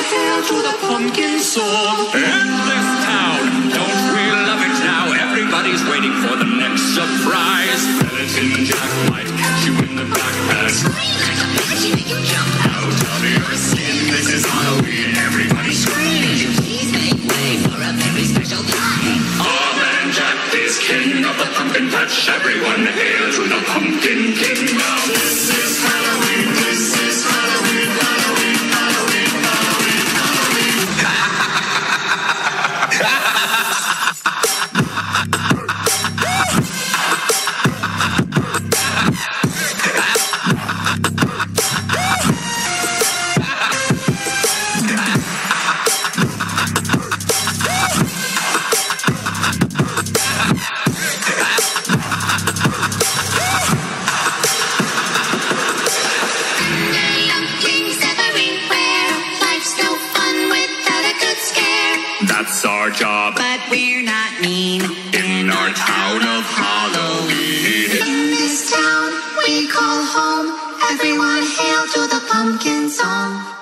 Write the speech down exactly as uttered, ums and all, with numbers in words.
hail to the pumpkin song. In this town, don't we love it now? Everybody's waiting for the next surprise. Skeleton Jack might catch you in the backpack. Scream like a banshee, make you jump out of your skin. This is Halloween, everybody scream. Please make way for a very special time. Our man Jack is king of the pumpkin patch. Everyone hail to the pumpkin king. Now this is Halloween, this is Halloween, Halloween, Halloween, Halloween, Halloween. That's our job, But we're not mean. in our town of Halloween. In this town we call home. Everyone hail to the pumpkin song.